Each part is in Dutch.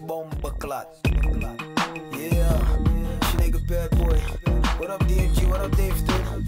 Bombeklad. Yeah, Shinega bad boy. What up DMG, what up Dave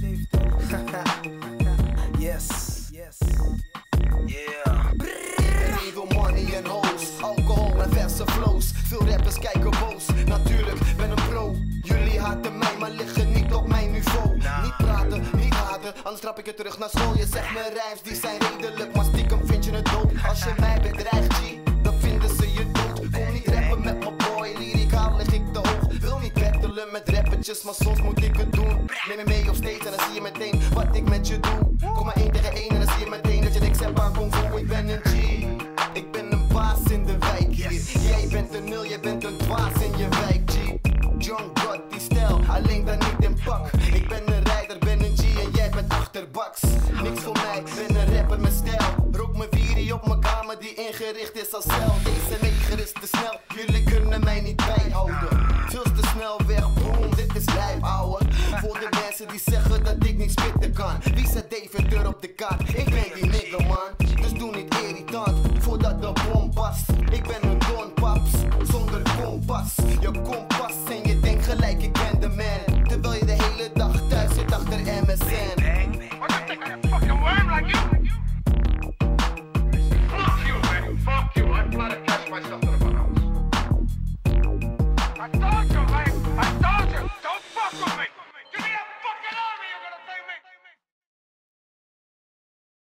Yes. Yeah. Iedereen wil money en hoes, alcohol en verse flows. Veel rappers kijken boos, natuurlijk ben een pro. Jullie haten mij, maar liggen niet op mijn niveau. Niet praten, niet haten, anders trap ik je terug naar school. Je zegt mijn rijms, die zijn redelijk, maar stiekem vind je het dood. Als je mij bedreigt, G, dan vinden ze je dood. Kom niet rappen met mijn boy, lyricaal lig ik te hoog. Wil niet battelen met rappertjes, maar soms moet ik het doen. Neem me mee op stage en dan zie je meteen wat ik met je doe. Kom maar 1 tegen 1 en dan zie je meteen dat je niks hebt aan kung fu. Ik ben een G, ik ben een baas in de wijk hier. Jij bent een nul, jij bent een dwaas in je wijk, G. Young God, die stijl, alleen dan niet in pak. Ik ben een rijder, ben een G en jij bent achterbaks. Niks voor mij, ben een rapper met stijl. Rook mijn wierie op mijn kamer die ingericht is als cel. Deze neger is te snel, jullie kunnen mij niet bijhouden. Veel te snel weg, boom, dit is lijp, ouwe. Voor de mensen die zeggen dat ik niet spitten kan. Wie zet David er op de kaart? Ik ben die nigger man, dus doe niet irritant voordat de bom past. Ik ben een don paps, zonder kompas. Je kompas en je denkt gelijk ik ben de man. Terwijl je de hele dag thuis zit achter MSN. What you think I'm a fucking worm like you? Fuck you, man. Fuck you. I'm trying to catch myself.